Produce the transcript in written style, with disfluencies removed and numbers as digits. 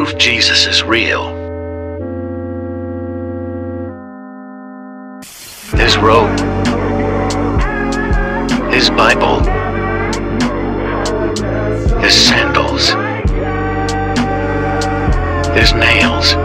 proof Jesus is real. His robe, his Bible, his sandals, his nails,